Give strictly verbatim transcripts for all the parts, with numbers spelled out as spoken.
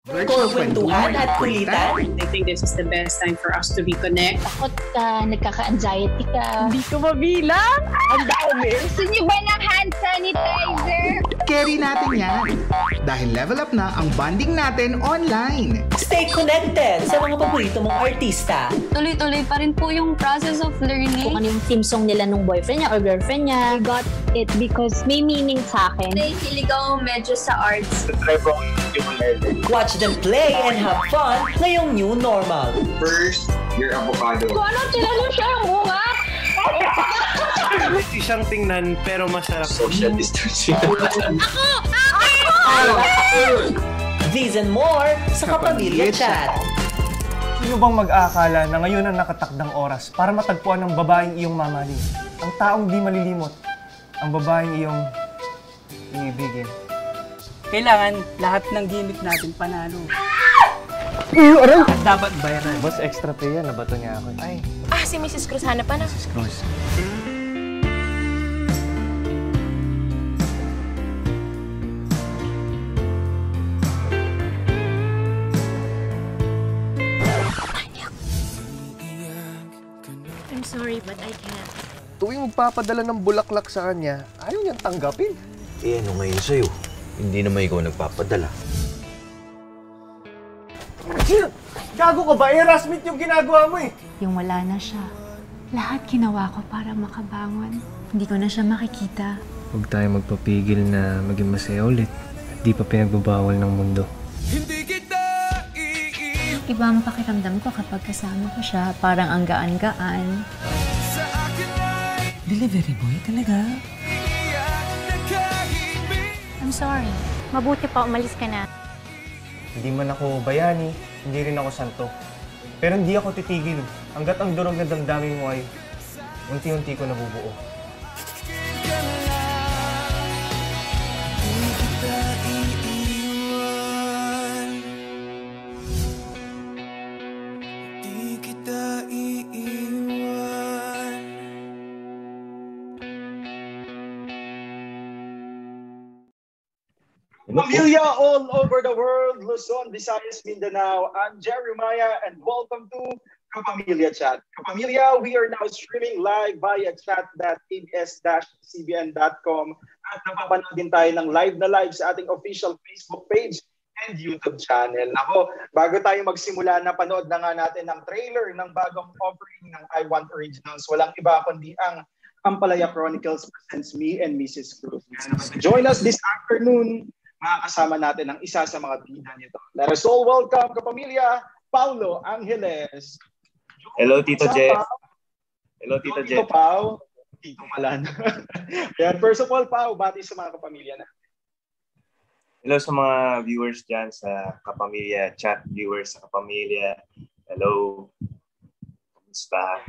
Virtual kwentuhan at kulitan. I think this is the best time for us to reconnect. Takot ka, nagkaka-anxiety ka. Hindi ko mabilang. Ang dami. Gusto niyo ba ng hand sanitizer? Carry natin yan. Dahil level up na ang bonding natin online. Stay connected sa mga paborito mong artista. Tuloy-tuloy pa rin po yung process of learning. Kung ano yung theme song nila nung boyfriend niya or girlfriend niya. I got it because may meaning sa akin. Nahihilig ako medyo sa arts. Watch them play and have fun ngayong new normal. First, your avocado. Kung ano tinanong siya ang bunga? Hindi siyang tingnan pero masarap. Social distancing. These and more sa Kapamilya Chat. Sino bang mag-aakala na ngayon ang nakatakdang oras para matagpuan ng babaeng iyong mamahalin? Ang taong di malilimot. Ang babaeng iyong iibigin. Kailangan lahat ng gimmick natin panalo. Iyo, aray! Dapat bayaran. Boss, extra pay yan. Nabato niya ako. Ay. Ah, si Missus Cruz, hanap pa na. Missus Cruz. I'm sorry, but I can't. Tuwing magpapadala ng bulaklak sa kanya, ayaw niyang tanggapin. Eh, ano ngayon sa'yo? Hindi naman ikaw nagpapadala. Gago ka ba? Eh, Rasmit yung ginagawa mo eh. Yung wala na siya, lahat ginawa ko para makabangon. Hindi ko na siya makikita. Huwag tayo magpapigil na maging masaya ulit. Di pa pinagbabawal ng mundo. Iba ang pakiramdam ko kapag kasama ko siya. Parang ang gaan-gaan. Delivery boy talaga? I'm sorry. Mabuti pa umalis ka na. Hindi man ako bayani, hindi rin ako santo. Pero hindi ako titigil hanggat ang durog na damdamin mo ay unti-unti ko nabubuo. Kapamilya all over the world, Luzon, Visayas, Mindanao. I'm Jeremiah and welcome to Kapamilya Chat. Kapamilya, we are now streaming live via chat dot a b s dash c b n dot com at napapanood din tayo ng live na live sa ating official Facebook page and YouTube channel. Ako, bago tayo magsimula, napanood na nga natin ang trailer ng bagong offering ng I Want Originals. Walang iba kundi ang Ampalaya Chronicles presents Me and Missus Cruz. Join us this afternoon. Makakasama natin ang isa sa mga bida nito. Let us all welcome, Kapamilya, Paulo Angeles. Hello, Tito Jeff. Hello, Tito Jeff. Tito Pao. Tito Malan. Ayan, first of all, Pao, bati sa mga kapamilya na. Hello sa mga viewers dyan sa Kapamilya Chat, viewers sa Kapamilya. Hello. Kumusta?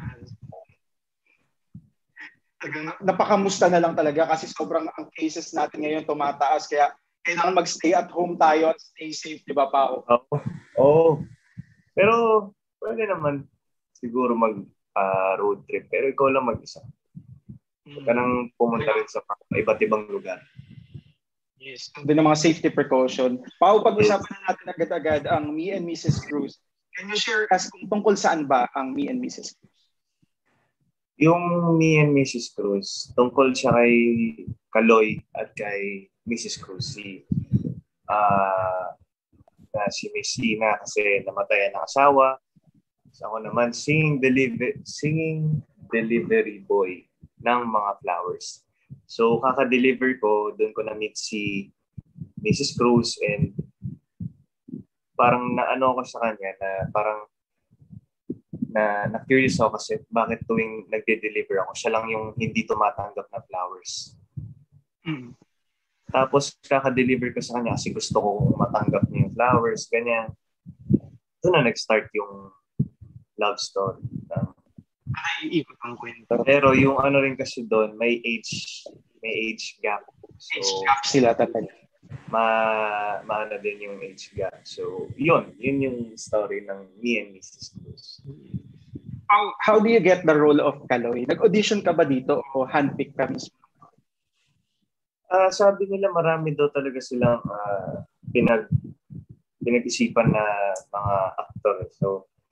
Napakamusta na lang talaga kasi sobrang ang cases natin ngayon tumataas. Kaya kailangan mag-stay at home tayo at stay safe, di ba, Pao? Oo. Oh, oh. Pero pwede naman siguro mag uh, road trip. Pero ikaw lang mag-isa. Huwag ka nang pumunta rin sa iba't ibang lugar. Yes. Doon ang mga safety precaution. Pao, pag-usapan na natin agad-agad ang Me and Missus Cruz. Can you share us kung tungkol saan ba ang Me and Missus Cruz? Yung Me and Missus Cruz, tungkol siya kay Kaloy at kay Missus Cruz. Si, uh, na si Miss Ina kasi namatayan ng asawa. So ako naman, singing, deliver, singing delivery boy ng mga flowers. So kaka-deliver ko, doon ko na-meet si Missus Cruz and parang naano ako sa kanya na parang na na-curious ako kasi bakit tuwing nagde-deliver ako, siya lang yung hindi tumatanggap ng flowers. Mm. Tapos kaka-deliver ko sa kanya kasi gusto ko matanggap niya yung flowers, ganyan. Doon na nag-start yung love story. Ay, ikot ang kwento. Pero yung ano rin kasi doon, may age may age gap. So, age gap sila talaga. Ma, maano din yung age gap. So, yun. Yun yung story ng Me and Missus Cruz. How, how do you get the role of Kaloy? Nag-audition ka ba dito o handpick ka mismo? Uh, sabi nila marami daw talaga silang uh, pinag pinag-isipan na mga actor. So,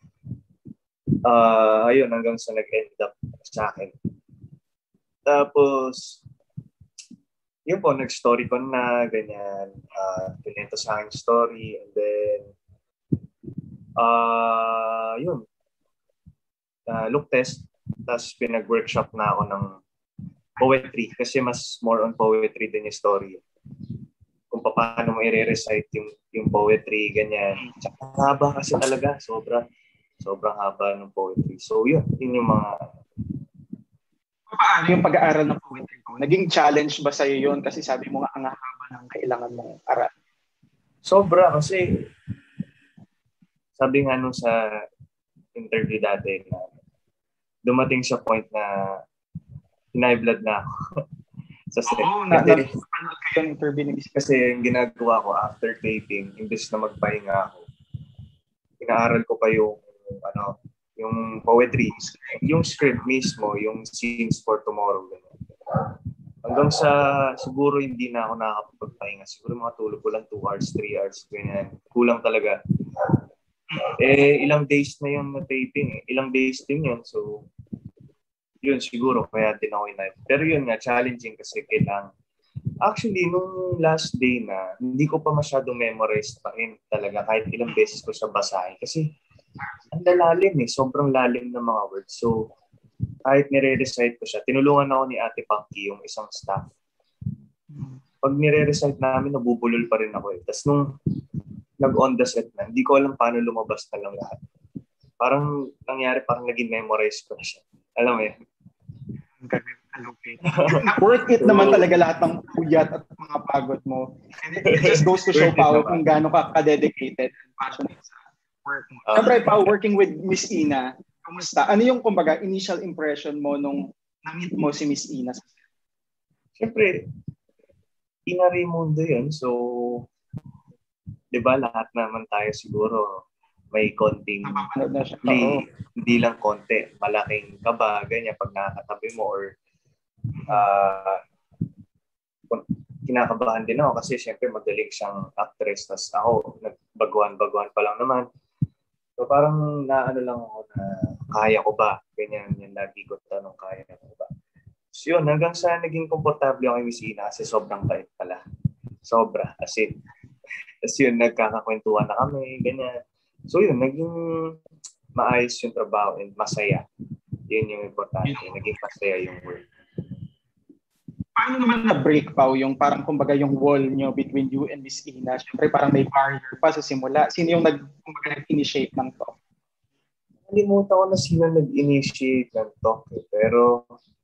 uh, ayun, hanggang sa nag-end up sa akin. Tapos, yun po, nag-storycon na, ganyan. Uh, pinento sa akin story. And then, uh, yun, uh, look test. Tapos pinag-workshop na ako ng poetry. Kasi mas more on poetry din yung story. Kung paano mo i-recite yung, yung poetry, ganyan. Tsaka haba kasi talaga. Sobra. Sobrang haba ng poetry. So, yun. Yun yung mga... Paano yung pag-aaral ng poetry ko? Naging challenge ba sa'yo yun? Kasi sabi mo nga, ang haba ng kailangan mong aral. Sobra. Kasi, sabi nga nung sa interview dati na dumating sa point na high-blood na ako sa set. Oo, na, na, na, yung interview ni Kasi yung ginagawa ko after taping, imbes na magpahinga ako, inaaral ko pa yung ano, yung poetry, yung script mismo, yung scenes for tomorrow. Ganun. Hanggang sa siguro hindi na ako nakakapagpahinga. Siguro mga tulog ko lang two hours, three hours, ganyan. Kulang talaga. Eh, ilang days na yung na-taping eh. Ilang days din yun. So, yun siguro. Kaya din ako inay. Pero yun nga, challenging kasi kailangan. Actually, nung last day na, hindi ko pa masyadong memorize pa rin talaga kahit ilang beses ko siya basahin. Kasi, ang lalim eh. Sobrang lalim ng mga words. So, kahit nire-recite ko siya, tinulungan ako ni Ate Punky, yung isang staff. Pag nire-recite namin, nabubulol pa rin ako eh. Tapos nung nag-on the set na, hindi ko alam paano lumabas na lang lahat. Parang nangyari, parang naging memorize ko na siya. Alam mo eh. Worth it naman talaga lahat ng puyat at mga pagod mo. And it just goes to show pa kung gaano ka ka-dedicated and passionate sa work mo. Uh, Siyempre pa, working with Miss Ina, kumusta? Ano yung, kumbaga, initial impression mo nung na-meet mo si Miss Ina? Siyempre, Ina Raimundo yun. So, di ba, lahat naman tayo siguro may konting, hindi, hindi lang konti, malaking kaba, ganyan, pag nakakatabi mo or uh, kinakabahan din ako kasi siyempre magaling siyang actress. Tapos ako, nagbaguhan-baguhan pa lang naman. So parang naano lang ako na kaya ko ba? Ganyan yung lagi ko tanong, kaya ko ba? So yun, hanggang sa naging komportable ako kay Miss Ina kasi sobrang bait pala. Sobra. As in, as yun, nagkakakwentuhan na kami, ganyan. So yun, naging maayos yung trabaho and masaya. Yun yung importante. Naging masaya yung work. Paano naman na-break pa yung parang kumbaga yung wall nyo between you and Miss Ina? Siyempre parang may barrier pa sa simula. Sino yung nag, kumbaga, nag-initiate ng talk? Nalimutan ko na sino nag-initiate ng talk. Eh. Pero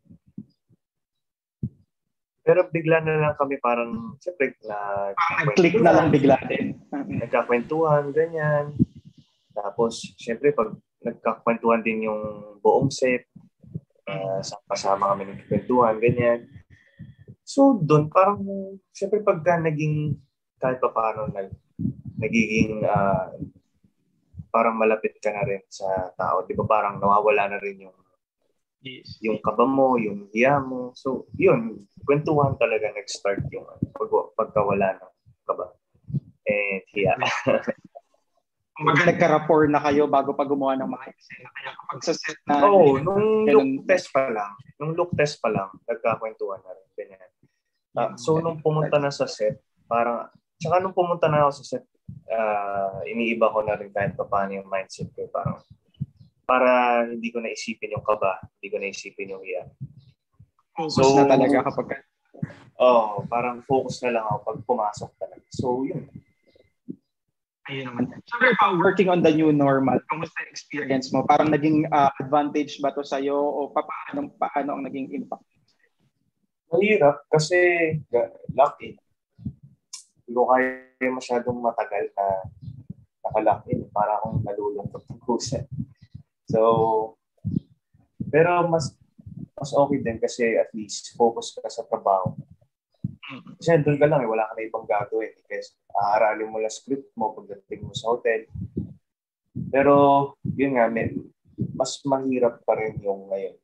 pero bigla na lang kami parang siyempre na nag-click na lang bigla din. Nagkakwentuhan, ganyan. Tapos siyempre pag nagkakwentuhan din yung buong set, uh, kasama kami nagkakwentuhan, ganyan. So, doon, parang, siyempre pagka naging, kahit pa paano, nag, nagiging, uh, parang malapit ka na rin sa tao. Di ba parang nawawala na rin yung, yes, yung kaba mo, yung hiya mo. So, yun, kwentuhan talaga nag-start yung pag, pagkawala ng kaba. And hiya. Kumbaga nagka-rapport na kayo bago pa gumawa ng mga eksena. Kaya kapag sa set na... Oo, oh, nung look test pa lang, nung look test pa lang, nagkakwentuhan na rin. Ganyan. Uh, so, nung pumunta na sa set, parang, tsaka nung pumunta na ako sa set, uh, iniiba ko na rin kahit pa paano yung mindset ko. Parang, para hindi ko naisipin yung kaba, hindi ko naisipin yung iya. Focus so, na talaga kapag... Oo, oh, parang focus na lang ako pag pumasok talaga. So, yun. Ayun naman. Siyempre pa, working on the new normal, kumusta yung experience mo? Parang naging uh, advantage ba to sa'yo o paano, paano ang naging impact? Mahirap kasi lucky. Hindi ko kaya masyadong matagal na nakalock-in. Para akong nalulungkot ng kusa. So, pero mas mas okay din kasi at least focus ka sa trabaho. Kasi doon ka lang eh, wala ka na ibang gagawin. Kasi aaralin mo lang script mo pagdating mo sa hotel. Pero, yun nga, may, mas mahirap pa rin yung ngayon.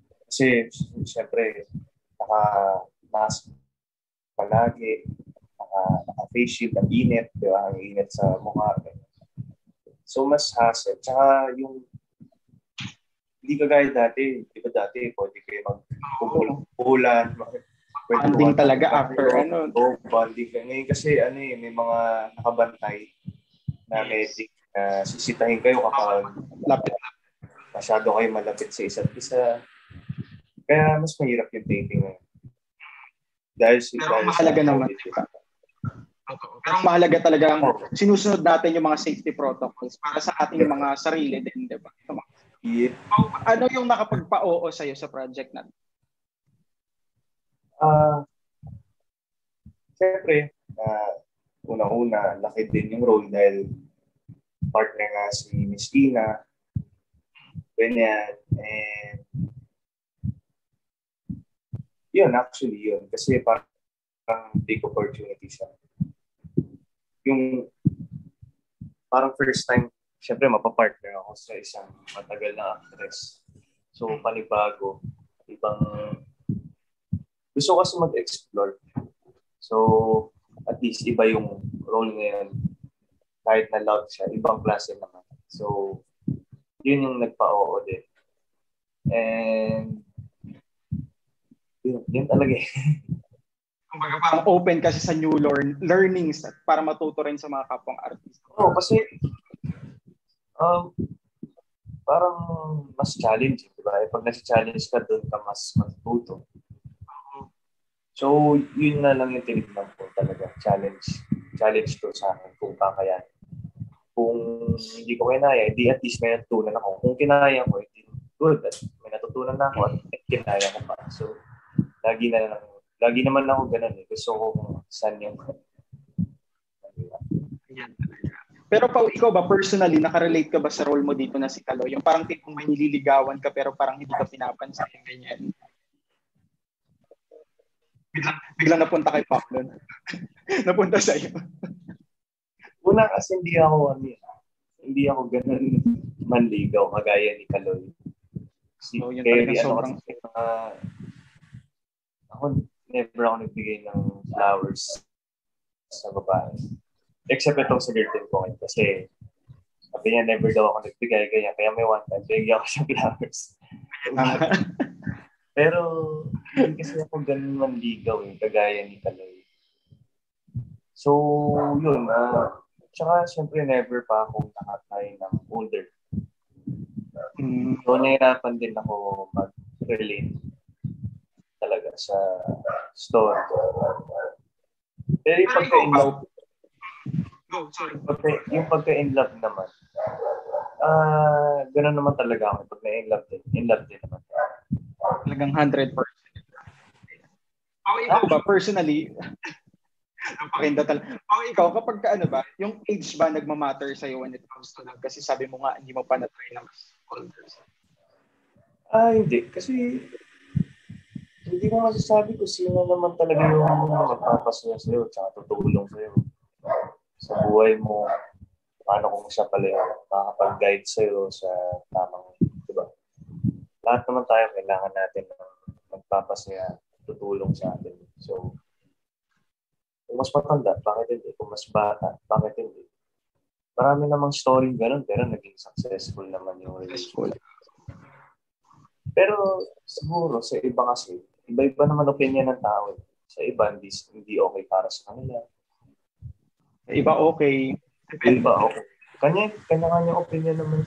Kasi, siyempre, naka-mask palagi, naka naka, naka-face shield, ang init, di ba? Ang init sa mukha. So, mas hassle. Tsaka yung, hindi kagaya dati. Di ba dati, pwede kayo mag-pulan, bonding talaga after ano. Oo, bonding. Ngayon kasi, ano eh, may mga nakabantay na medic na sisitahin kayo kapag lapit masyado kayo malapit sa isa't isa. Kaya mas mahirap yung dating ngayon. Dahil si Pero mahalaga naman. Pero mahalaga talaga ang sinusunod natin yung mga safety protocols para sa ating mga sarili din, di ba? Yeah. Ano yung nakapagpa-oo sa'yo sa project natin? Ah, uh, siyempre, uh, una-una, laki din yung role dahil partner nga si Miss Ina, ganyan, and yun, actually yun, kasi parang big opportunity siya. Yung parang first time, siyempre mapapartner ako sa isang matagal na actress. So, panibago, ibang gusto ko kasi mag-explore. So, at least iba yung role ngayon. Kahit na loud siya, ibang klase naman. So, yun yung nagpa-oo din. And, yun, yun talaga eh. Parang open kasi sa new learn, learnings para matuto rin sa mga kapwang artist. Oo, oh, kasi, um, parang mas challenging, di ba? Pag nasi-challenge ka doon ka, mas matututo. So, yun na lang yung tinignan ko talaga. Challenge. Challenge ko sa akin kung kakayanin. Kung hindi ko kinaya, hindi at least may natutunan ako. Kung kinaya ko, hindi good. At may natutunan na ako at kinaya ko pa. So, lagi na lang. Lagi naman ako ganun eh. Gusto ko kung saan yung... Pero pa ikaw ba, personally, nakarelate ka ba sa role mo dito na si Kaloy? Yung parang tipong may nililigawan ka pero parang hindi ka pinapansin. Ganyan. Biglang, biglang napunta kay Pablo. Napunta sa iyo. Una kasi hindi ako, ano, hindi ako ganun manligaw, kagaya ni Kaloy. Si oh, yun Kerry, ano sobrang... kasi, uh, ako, never ako nagbigay ng flowers sa babae. Except itong sa girlfriend ko ngayon. Kasi, sabi niya, never daw ako nagbigay, kaya, kaya may one time, bigyan ako siya flowers. Pero, hindi kasi ako ganun manligaw eh, kagaya ni Kaloy. So, yun. Uh, tsaka, syempre, never pa akong nakatay ng older. Mm. So, nahirapan din ako mag-relate talaga sa story. Pero yung pagka-in love, pagka, yung pagka-in love naman, ah, uh, gano'n naman talaga ako. Pag na-in love din, in love din naman. Talagang one hundred percent. Oh, ikaw ba, personally, napakita talaga. Oh, ikaw, kapag ka, ano ba, yung age ba nagmamatter sa'yo when it comes to love? Kasi sabi mo nga, hindi mo pa na-try na mas older. Ah, hindi. Kasi, hindi ko masasabi kung sino naman talaga yung magpapasaya sa'yo at tutulong sa'yo sa buhay mo. Paano kung siya pala yung makakapag-guide sa'yo sa tamang, diba? Lahat naman tayo kailangan natin ng magpapasaya, tutulong sa atin. So, kung mas matanda, bakit hindi? Kung mas bata, bakit hindi? Marami namang story ganun, pero naging successful naman yung relationship. Pero siguro sa iba kasi, iba-iba naman opinion ng tao. Sa iba, hindi, hindi okay para sa kanila. Sa iba okay. Sa iba okay. Kanya, kanya-kanya opinion naman.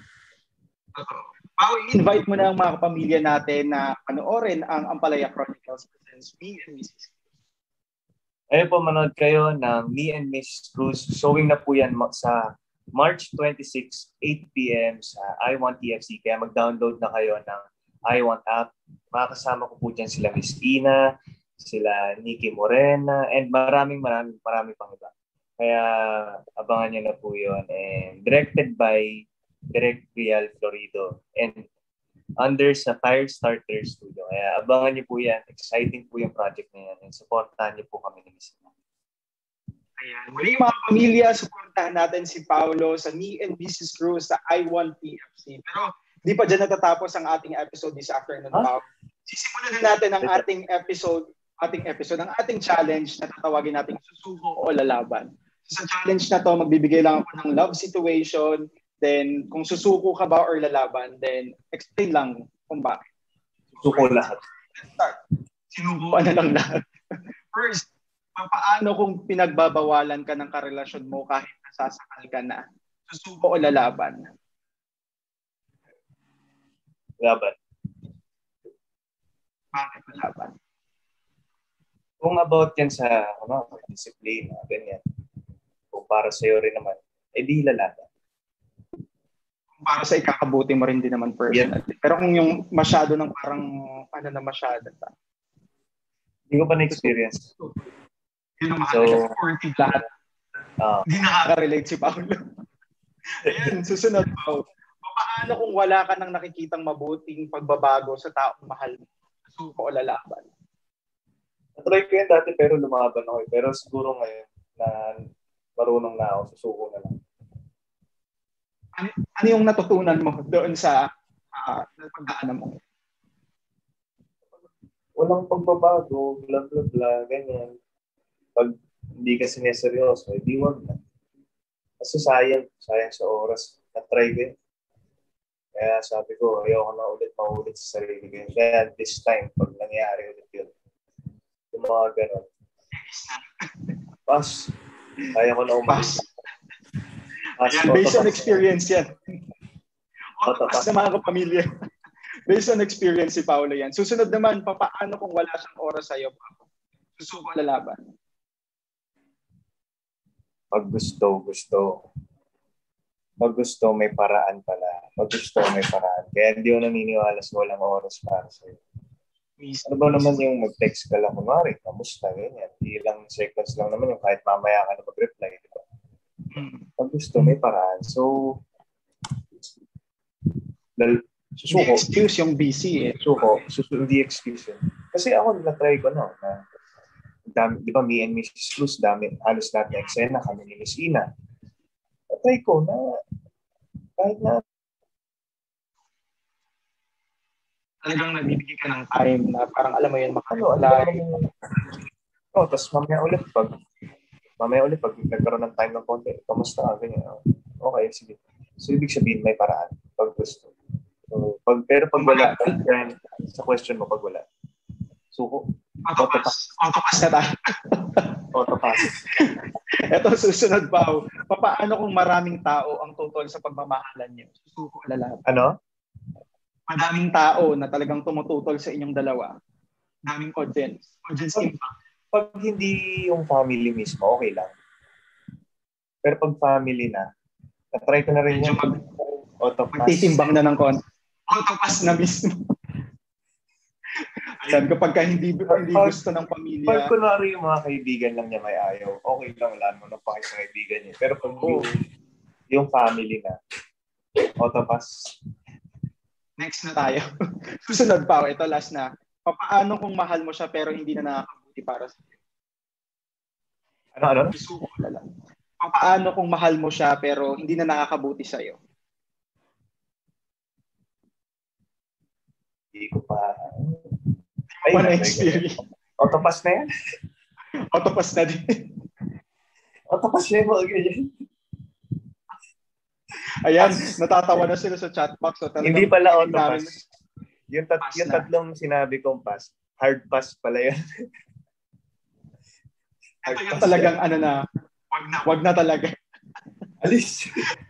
Pao, invite mo na ang mga kapamilya natin na panoorin ang Ampalaya Chronicles presents Me and Missus Ayun po, manood kayo ng Me and Missus Cruz. Showing na po yan sa March twenty-sixth, eight p.m. sa I Want T F C. Kaya mag-download na kayo ng I Want app. Makakasama ko po dyan sila Miss Ina, sila Nikki Morena, and maraming maraming maraming pang iba. Kaya abangan nyo na po yun. And directed by Direct Real Florido and under sa Firestarter Studio. Kaya abangan niyo po yan. Exciting po yung project na yan. And supportahan niyo po kami ni Miss Ina. Ayan. Muli mga pamilya, supportahan natin si Paolo sa Me and Missus Cruz sa I Want T F C. Pero di pa dyan natatapos ang ating episode this afternoon. Huh? Sisimulan na natin ang ating episode ating episode, ang ating challenge na tatawagin nating susuko o lalaban. So, sa challenge na to, magbibigay lang ako ng love situation, then kung susuko ka ba or lalaban, then explain lang kung bakit. Susuko lahat. Let's start. Sinubuan na lang lahat. First, paano kung pinagbabawalan ka ng karelasyon mo kahit nasasakal ka na? Susuko o lalaban? Laban. Bakit lalaban? Kung about yan sa ano, discipline, ganyan. Kung para sa'yo rin naman, eh di lalaban. Kung para sa ikakabuti mo rin din naman personally. Yeah. Pero kung yung masyado ng parang, ano na masyado ta? Hindi ko pa na-experience. Yun ang mahalaga. So, lahat. Uh, Hindi nakaka-relate si Paolo. Ayan, susunod po. Paano kung wala ka nang nakikitang mabuting pagbabago sa taong mahal mo? Suko o lalaban? Natry ko yan dati pero lumaban ako. Pero siguro ngayon na marunong na ako, susuko na lang. Ano, ano yung natutunan mo doon sa uh, pagdaanan mo? Walang pagbabago, bla bla bla, ganyan. Pag hindi ka sineseryoso, hindi wag na. Kasi sayang, sayang sa oras. Na-try ko yun. Kaya sabi ko, ayoko na ulit maulit sa sarili ko. Kaya this time, pag nangyari ulit yun, yung mga gano'n. Pass. Kaya ko na umalis. Pass. Yan, based on experience yan. Pass na mga kapamilya. Based on experience si Paolo yan. Susunod naman, papaano kung wala siyang oras sa'yo? Susuko lalaban? Pag gusto, gusto. Pag gusto, may paraan pala. Pag gusto, may paraan. Kaya hindi ko naniniwala sa walang oras para sa'yo. Ano ba naman yung mag-text ka lang, kumari, kamusta, ganyan. Ilang seconds lang naman yung kahit mamaya ka na mag-reply. Diba? Pag gusto, may paraan. So, lal- susuko. The excuse yung busy eh. Susuko. Susuko, the excuse yun. Kasi ako, na-try ko, no, na, dami, di ba, me and Missus Cruz, dami, halos lahat na eksena, kami ni Miss Ina. Na-try ko na, kahit na, talagang nagbibigay ka ng time na parang alam mo yun, makakalive. Oh, tapos mamaya ulit, pag, mamaya ulit, pag nagkaroon ng time ng konti, kamusta ka, ganyan. Okay, sige. So, ibig sabihin, may paraan, pag gusto. So, pag, pero pag wala, sa question mo, pag wala, suko. Autopass. Autopass na tayo. Autopass. Ito, susunod pa. Paano kung maraming tao ang tutol sa pagmamahalan niyo? Susuko lalaban. Ano? Madaming tao na talagang tumututol sa inyong dalawa. Daming audience. Audience pag, impact. Pag hindi yung family mismo, okay lang. Pero pag family na, na-try ko na rin yung mag- autopass. Magtitimbang na ng konti. Autopass na mismo. Ayan, kapag ka hindi, hindi gusto ng pamilya. Pag kunwari yung mga kaibigan lang niya may ayaw, okay lang, wala naman ng pakit sa kaibigan niya. Pero pag oh. yung, yung family na, autopass. Next na tayo. Susunod pa. Ito last na. Paano kung mahal mo siya pero hindi na nakakabuti para sa iyo? Ano, ano? Susuko na lang. Paano kung mahal mo siya pero hindi na nakakabuti sa iyo? Hindi ko pa... Ay, na experience. Autopass na yan? Autopass na din. Autopass na yan. Ayan, natatawa na sila sa chat box. So hindi pala autopass. Yung, tat- yung tatlong sinabi kong pass, hard pass pala yan. Ito yung talagang ano na, wag na, wag na talaga. Alis.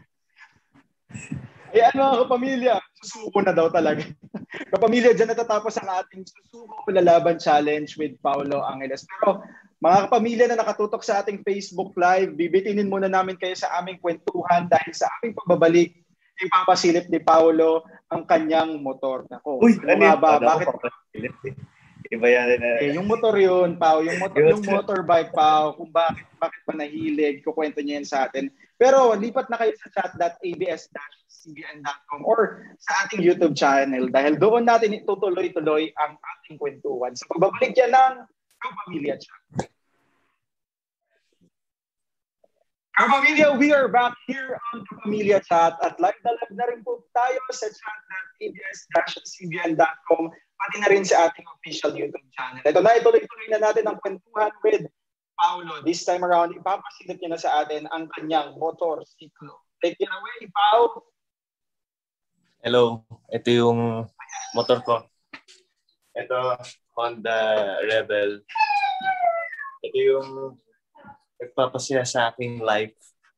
Ayan mga kapamilya, susuko na daw talaga. Kapamilya, dyan natatapos ang ating Susuko Lalaban Challenge with Paolo Angeles. Pero mga kapamilya na nakatutok sa ating Facebook Live, bibitinin muna namin kayo sa aming kwentuhan dahil sa aming pagbabalik, ipapasilip ni Paolo ang kanyang motor. Ako, Uy, ano nga ba? Bakit? Iba yan na. Eh, yung motor yun, Pao. Yung, motor, yung motorbike, Pao. Kung bakit, bakit pa nahilig, kukwento niya yan sa atin. Pero lipat na kayo sa chat dot a b s dash c b n dot com or sa ating YouTube channel dahil doon natin itutuloy-tuloy ang ating kwentuhan. Sa pagbabalik yan ng Kapamilya Chat. Kapamilya, we are back here on Kapamilya Chat at live na live na rin po tayo sa chat dot a b s dash c b n dot com pati na rin sa ating official YouTube channel. Ito na, ituloy-tuloy na natin ang kwentuhan with Paolo. This time around, ipapasilip niya na sa atin ang kanyang motorsiklo. Take it away, Pao! Hello, ito yung motor ko. Ito, Honda Rebel. Ito yung nagpapasaya sa aking life.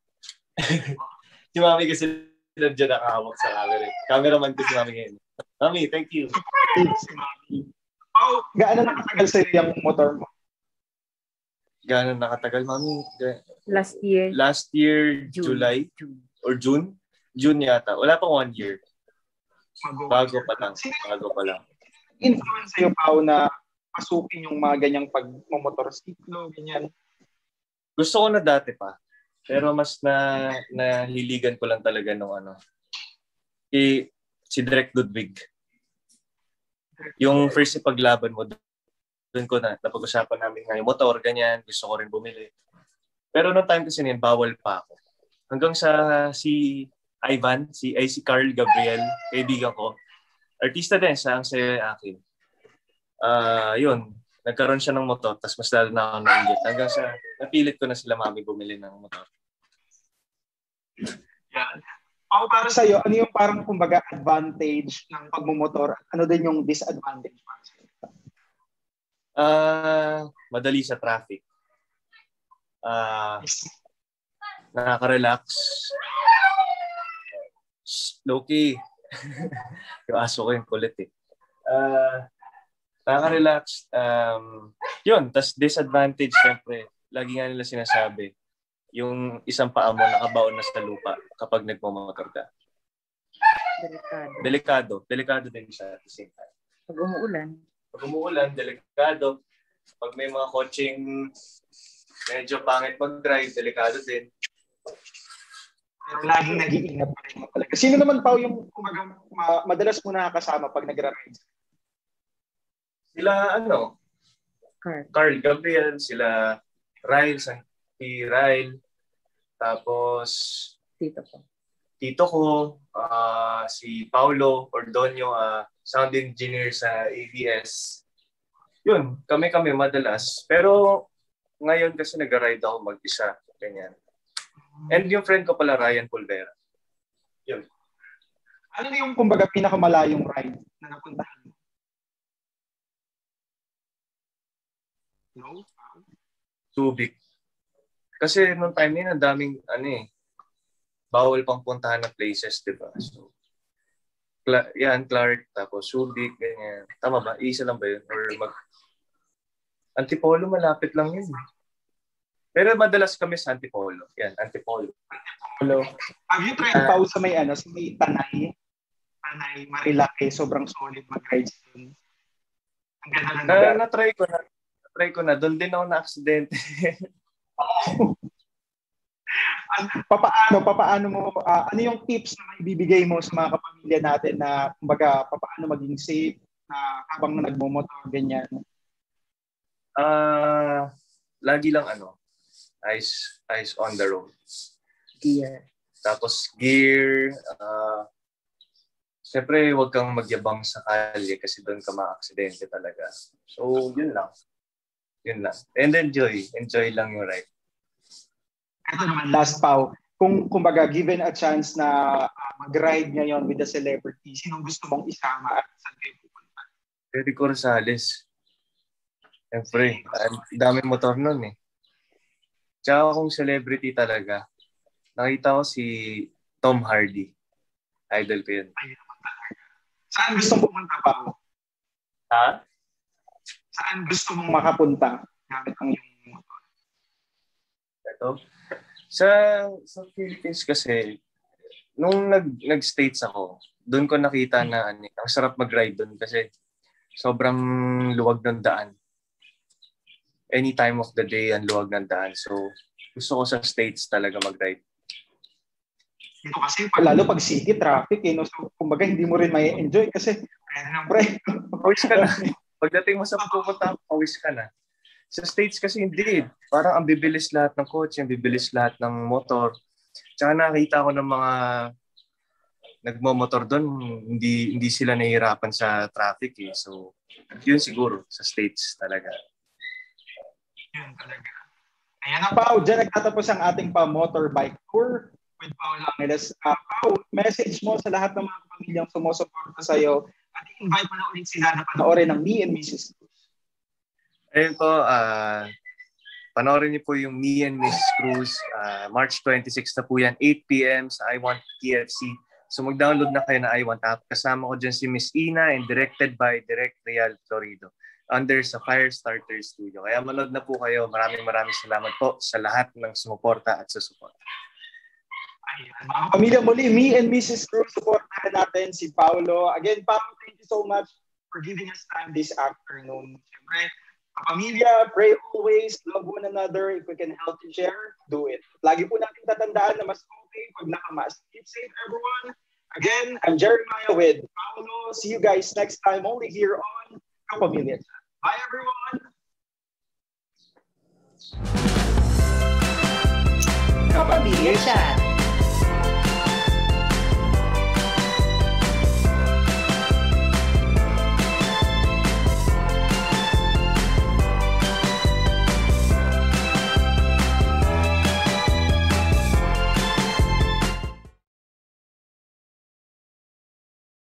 Si Mami kasi nandiyan nakahawak sa camera. Cameraman ko si Mami ngayon. Mami, thank you. Oh, gaano nakatagal sa'yo yung motor mo? Gaano nakatagal, Mami? Last year. Last year, June. July or June? June yata. Wala pang one year. Bago pa lang. Bago pa lang. Influence sa'yo, Pao, na pasukin yung mga ganyang pagmomotorsiklo, ganyan? Gusto ko na dati pa. Pero mas na nahiligan ko lang talaga nung ano. Si, si Direk Ludwig. Yung first paglaban mo, doon ko na, napag-usapan namin nga yung motor, ganyan. Gusto ko rin bumili. Pero noong time kasi niyan, bawal pa ako. Hanggang sa si Ivan, si, ay, si Carl Gabriel, kaibigan ko. Artista din siya, ang sayo akin. Uh, yun, nagkaroon siya ng motor, tapos mas lalo na ako na-inject. Hanggang sa, napilit ko na sila Mami bumili ng motor. Yan. Pao, para sa'yo, ano yung parang kumbaga advantage ng pagmumotor? Ano din yung disadvantage para sa'yo? Uh, madali sa traffic. Uh, nakaka-relax. Low-key. Yung aso ko yung kulit eh. Uh, nakaka-relax. Um, yun, tas disadvantage, syempre, lagi nga nila sinasabi, yung isang paa mo nakabaon na sa lupa kapag nagmamotor ka. Delikado. Delikado. Delikado din siya at the same time. Pag umuulan. Pag umuulan, delikado. Pag may mga coaching medyo pangit mag-drive, delikado din. Pero laging nag-iingat pa rin mo talaga. Sino naman, Pao, yung kumaga, ma- madalas mo nakakasama pag nagra-ride? Sila, ano? Carl. Carl Gabriel, sila Ryle, si Ryle, tapos Tito ko. Tito ko, uh, si Paulo Ordonio, uh, sound engineer sa A B S. Yun, kami-kami madalas. Pero ngayon kasi nag-ride ako mag-isa. Ganyan. And yung friend ko pala, Ryan Pulvera. Yun. Ano na yung, kumbaga, pinakamalayong ride na napuntahan mo? No? Subic. Kasi nung time yun, ang daming, ano eh, bawal pang puntahan na places, di ba? So, Cla- yan, Clark, tapos Subic, ganyan. Tama ba? Isa lang ba yun? Or mag... Antipolo, malapit lang yun. Pero madalas kami sa Antipolo. Yan, Antipolo. Hello. Have you tried, Pao, sa may, ano, sa may Tanay? Tanay, Marilaki, sobrang solid mag-ride doon. Ang ganda lang. Na, na-try ko na. Na-try ko na. Doon din ako na-aksidente. papaano, papaano mo, uh, ano yung tips na ibibigay mo sa mga kapamilya natin na, kumbaga, papaano maging safe na habang nagmumotor, ganyan? Ah, uh, lagi lang ano, eyes, eyes on the road. Gear. Tapos gear, uh, siyempre huwag kang magyabang sa kalye kasi doon ka ma-aksidente talaga. So, yun lang. Yun lang. And enjoy. Enjoy lang yung ride. Ito naman, last, Pao. Kung, kumbaga, given a chance na uh, mag-ride ngayon with the celebrity, sinong gusto mong isama at saan kayo pupunta? Rico Rosales. Siyempre, ang daming motor nun eh. Tsaka kung celebrity talaga, nakita ko si Tom Hardy. Idol ko yun. Ay, saan gusto mong pumunta, Pao? Ha? Saan gusto mong makapunta gamit ang iyong motor? Ito? Sa, sa Philippines kasi, nung nag, nag-States ako, doon ko nakita na ano, ang sarap mag-ride doon kasi sobrang luwag ng daan. Any time of the day, ang luwag ng daan. So, gusto ko sa States talaga mag-ride. Dito kasi, lalo pag city traffic, eh, no? So, kumbaga, hindi mo rin may enjoy kasi, pre, pawis ka na. Pagdating mo sa pupunta, pawis ka na. Sa States kasi hindi. Parang ang bibilis lahat ng kotse, ang bibilis lahat ng motor. Tsaka nakita ko ng mga nagmomotor doon, hindi hindi sila nahihirapan sa traffic eh. So, yun siguro sa States talaga. Yun talaga. Ayan na, Pao. Diyan nagtatapos ang ating pa-motorbike tour with Paolo Angeles. Uh, Pao, message mo sa lahat ng mga pamilyang sumusuporta sa'yo at invite mo na ulit sila na panoorin ng Me and Missus Cruz. Ayun po, uh, panoorin niyo po yung Me and Missus Cruz. Uh, March twenty-sixth na po yan, eight p.m. sa I Want T F C. So mag-download na kayo na I Want app. Kasama ko dyan si Miss Ina and directed by Direct Real Florido under sa Firestarter Studio. Kaya manood na po kayo. Maraming maraming salamat po sa lahat ng sumuporta at sa support. Ayan. Mga pamilya, muli, Me and Missus Cruz, supportahan natin si Paolo. Again, Paolo, thank you so much for giving us time this afternoon. Siyempre, pamilya, pray always, love one another. If we can help and share, do it. Lagi po natin tatandaan na mas okay pag nakamask. Keep safe, everyone. Again, I'm Jeremiah with Paolo. See you guys next time only here on Kapamilya Chat. Bye, everyone! Kapamilya Chat.